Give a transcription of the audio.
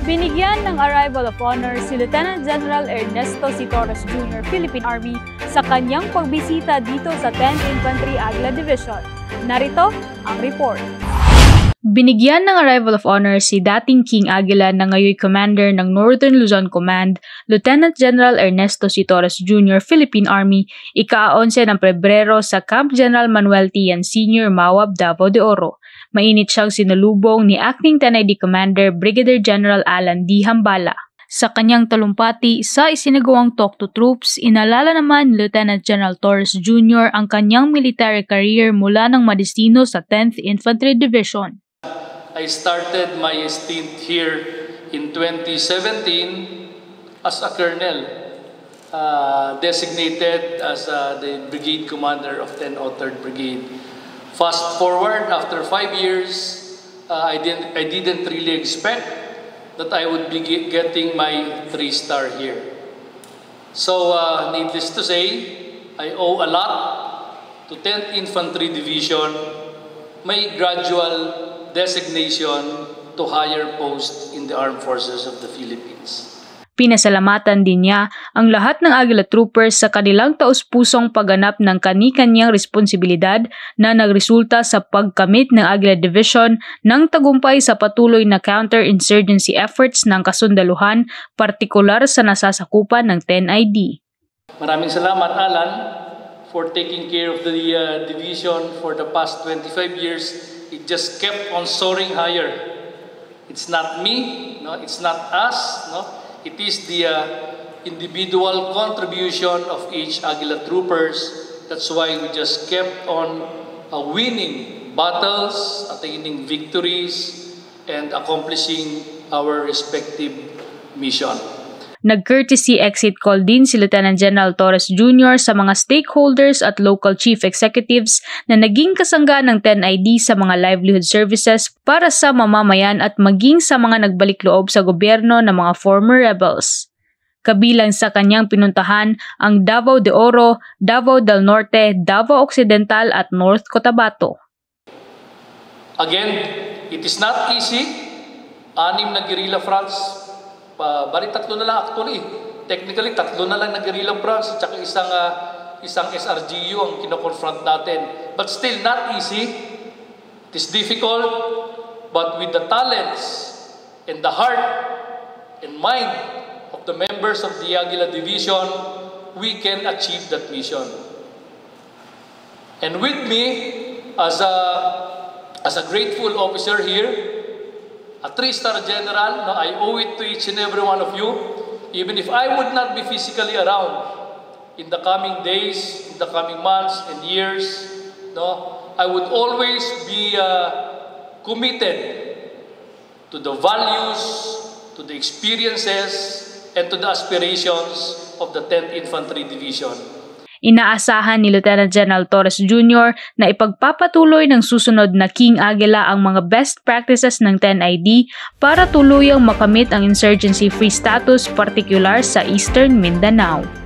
Binigyan ng Arrival of Honor si Lieutenant General Ernesto C. Torres Jr. Philippine Army sa kanyang pagbisita dito sa 10th Infantry Aguila Division. Narito ang report. Binigyan ng Arrival of Honor si dating King Aguila na ngayon Commander ng Northern Luzon Command, Lieutenant General Ernesto C. Torres Jr. Philippine Army, ika-11 ng Pebrero sa Camp General Manuel Tian Sr. Mawab, Davao de Oro. Mainit siyang sinalubong ni Acting 10ID Commander Brigadier General Alan D. Hambala. Sa kanyang talumpati sa isinagawang talk to troops, inalala naman ni Lieutenant General Torres Jr. ang kanyang military career mula ng madestino sa 10th Infantry Division. I started my stint here in 2017 as a colonel, designated as the brigade commander of 1003rd Brigade. Fast forward, after 5 years, I didn't really expect that I would be getting my 3-star here. So, needless to say, I owe a lot to 10th Infantry Division, my gradual designation to higher post in the Armed Forces of the Philippines. Pinasalamatan din niya ang lahat ng Aguila Troopers sa kanilang taus-pusong pagganap ng kani-kanyang responsibilidad na nagresulta sa pagkamit ng Aguila Division ng tagumpay sa patuloy na counter-insurgency efforts ng kasundaluhan, partikular sa nasasakupan ng 10ID. Maraming salamat, Alan, for taking care of the division for the past 25 years. It just kept on soaring higher. It's not me, no? It's not us, no? It is the individual contribution of each Aguila Troopers. That's why we just kept on winning battles, attaining victories, and accomplishing our respective mission. Nag-courtesy exit call din si Lieutenant General Torres Jr. sa mga stakeholders at local chief executives na naging kasangga ng 10ID sa mga livelihood services para sa mamamayan at maging sa mga nagbalik loob sa gobyerno ng mga former rebels. Kabilang sa kanyang pinuntahan ang Davao de Oro, Davao del Norte, Davao Occidental at North Cotabato. Again, it is not easy. 6 na guerrilla fronts. Bali 3 na lang actually. Technically 3 na lang na guerrilla fronts at saka isang SRGU ang kino-confront natin. But still not easy. It is difficult, but with the talents and the heart and mind of the members of the Aguila Division, we can achieve that mission. And with me as a grateful officer here, a 3-star general, no, I owe it to each and every one of you. Even if I would not be physically around in the coming days, in the coming months and years, no, I would always be committed to the values, to the experiences, and to the aspirations of the 10th Infantry Division. Inaasahan ni Lieutenant General Torres Jr. na ipagpapatuloy ng susunod na King Aguila ang mga best practices ng 10ID para tuluyang makamit ang insurgency-free status, partikular sa Eastern Mindanao.